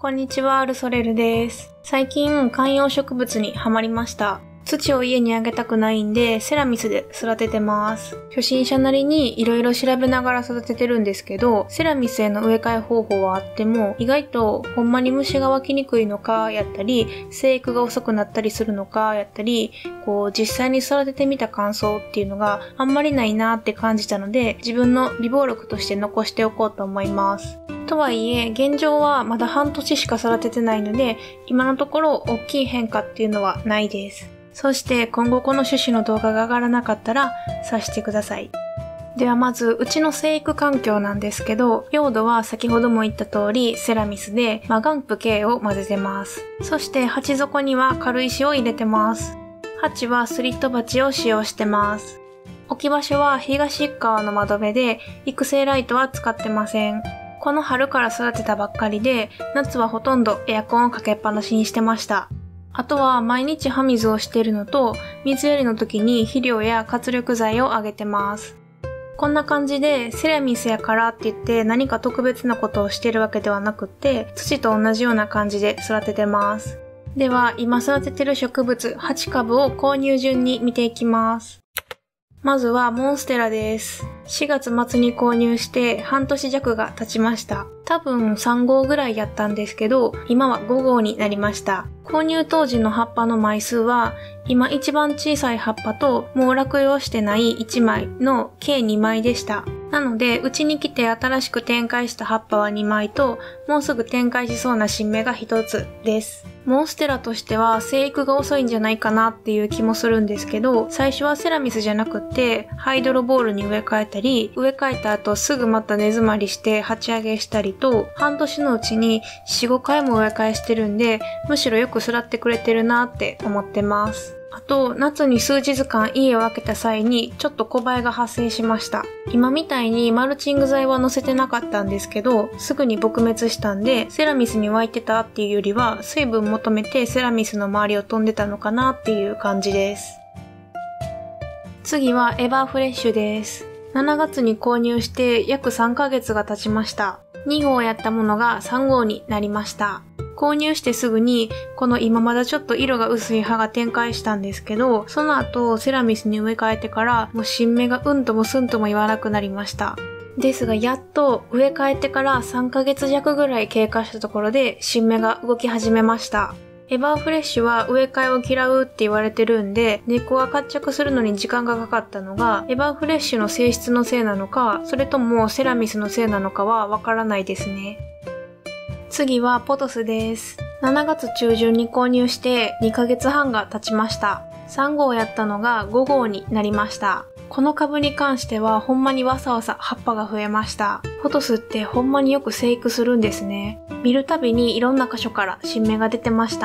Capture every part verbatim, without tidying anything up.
こんにちは、ルソレルです。最近観葉植物にハマりました。土を家にあげたくないんでセラミスで育ててます。初心者なりに色々調べながら育ててるんですけど、セラミスへの植え替え方法はあっても意外とほんまに虫が湧きにくいのかやったり、生育が遅くなったりするのかやったり、こう実際に育ててみた感想っていうのがあんまりないなって感じたので、自分の備忘録として残しておこうと思います。とはいえ、現状はまだ半年しか育ててないので、今のところ大きい変化っていうのはないです。そして今後この趣旨の動画が上がらなかったら察してください。ではまず、うちの生育環境なんですけど、用土は先ほども言った通りセラミスでマガンプ系を混ぜてます。そして鉢底には軽石を入れてます。鉢はスリット鉢を使用してます。置き場所は東側の窓辺で、育成ライトは使ってません。この春から育てたばっかりで、夏はほとんどエアコンをかけっぱなしにしてました。あとは毎日葉水をしているのと、水やりの時に肥料や活力剤をあげてます。こんな感じでセラミスやからって言って何か特別なことをしているわけではなくって、土と同じような感じで育ててます。では今育ててる植物はちかぶを購入順に見ていきます。まずはモンステラです。しがつ末に購入して半年弱が経ちました。多分さんごうぐらいやったんですけど、今はごごうになりました。購入当時の葉っぱの枚数は、今一番小さい葉っぱともう落葉してないいちまいの計にまいでした。なので、うちに来て新しく展開した葉っぱはにまいと、もうすぐ展開しそうな新芽がひとつです。モンステラとしては生育が遅いんじゃないかなっていう気もするんですけど、最初はセラミスじゃなくってハイドロボールに植え替えたり、植え替えた後すぐまた根詰まりして鉢上げしたりと、半年のうちによん、ごかいも植え替えしてるんで、むしろよく育ってくれてるなって思ってます。あと、夏に数日間家を空けた際にちょっと小バエが発生しました。今みたいにマルチング剤は乗せてなかったんですけど、すぐに撲滅したんで、セラミスに湧いてたっていうよりは、水分求めてセラミスの周りを飛んでたのかなっていう感じです。次はエバーフレッシュです。しちがつに購入して約さんかげつが経ちました。にごうやったものがさんごうになりました。購入してすぐに、この今まだちょっと色が薄い葉が展開したんですけど、その後セラミスに植え替えてから、もう新芽がうんともすんとも言わなくなりました。ですがやっと植え替えてからさんかげつじゃくぐらい経過したところで新芽が動き始めました。エバーフレッシュは植え替えを嫌うって言われてるんで、根っこが活着するのに時間がかかったのが、エバーフレッシュの性質のせいなのか、それともセラミスのせいなのかはわからないですね。次はポトスです。しちがつちゅうじゅんに購入してにかげつはんが経ちました。さんごうやったのがごごうになりました。この株に関してはほんまにわさわさ葉っぱが増えました。ポトスってほんまによく生育するんですね。見るたびにいろんな箇所から新芽が出てました。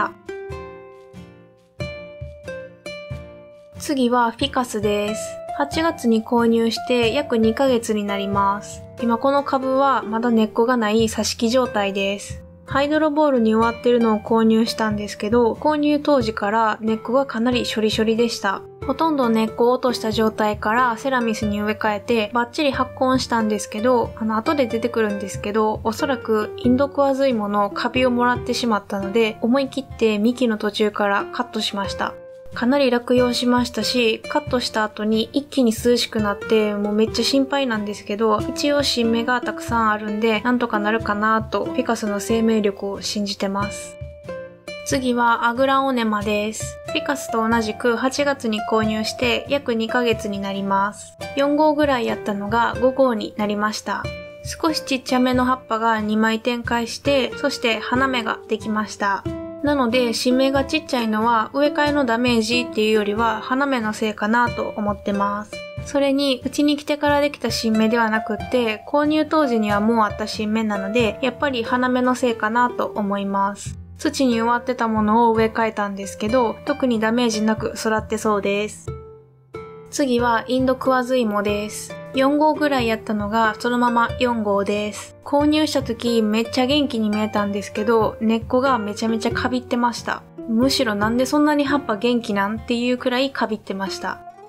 次はフィカスです。はちがつに購入して約にかげつになります。今この株はまだ根っこがない挿し木状態です。ハイドロボールに終わってるのを購入したんですけど、購入当時から根っこがかなりショリショリでした。ほとんど根っこを落とした状態からセラミスに植え替えてバッチリ発根したんですけど、あの後で出てくるんですけど、おそらくインドクワズイモのカビをもらってしまったので、思い切って幹の途中からカットしました。かなり落葉しましたし、カットした後に一気に涼しくなってもうめっちゃ心配なんですけど、一応新芽がたくさんあるんでなんとかなるかなとフィカスの生命力を信じてます。次はアグラオネマです。フィカスと同じくはちがつに購入して約にかげつになります。よんごうぐらいやったのがごごうになりました。少しちっちゃめの葉っぱがにまい展開して、そして花芽ができました。なので新芽がちっちゃいのは植え替えのダメージっていうよりは花芽のせいかなと思ってます。それにうちに来てからできた新芽ではなくって購入当時にはもうあった新芽なのでやっぱり花芽のせいかなと思います。土に植わってたものを植え替えたんですけど特にダメージなく育ってそうです。次はインドクワズイモです。よんごうぐらいやったのがそのままよんごうです。購入した時めっちゃ元気に見えたんですけど根っこがめちゃめちゃカビってました。むしろなんでそんなに葉っぱ元気なんっていうくらいカビってました。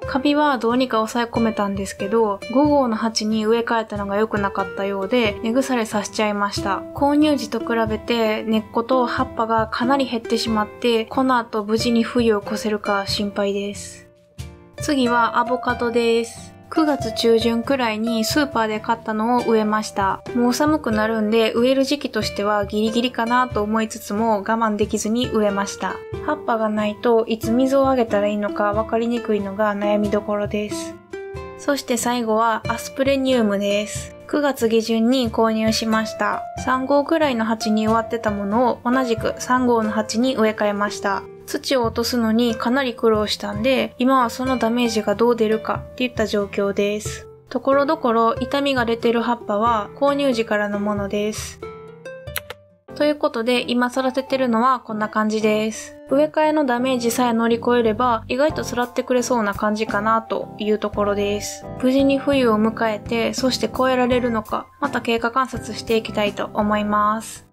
カビはどうにか抑え込めたんですけど、ごごうの鉢に植え替えたのが良くなかったようで、根腐れさせちゃいました。購入時と比べて根っこと葉っぱがかなり減ってしまって、この後無事に冬を越せるか心配です。次はアボカドです。くがつちゅうじゅんくらいにスーパーで買ったのを植えました。もう寒くなるんで植える時期としてはギリギリかなと思いつつも我慢できずに植えました。葉っぱがないといつ水をあげたらいいのか分かりにくいのが悩みどころです。そして最後はアスプレニウムです。くがつげじゅんに購入しました。さんごうくらいの鉢に植わってたものを同じくさんごうの鉢に植え替えました。土を落とすのにかなり苦労したんで、今はそのダメージがどう出るかっていった状況です。ところどころ傷みが出てる葉っぱは購入時からのものです。ということで今育ててるのはこんな感じです。植え替えのダメージさえ乗り越えれば意外と育ってくれそうな感じかなというところです。無事に冬を迎えて、そして越えられるのか、また経過観察していきたいと思います。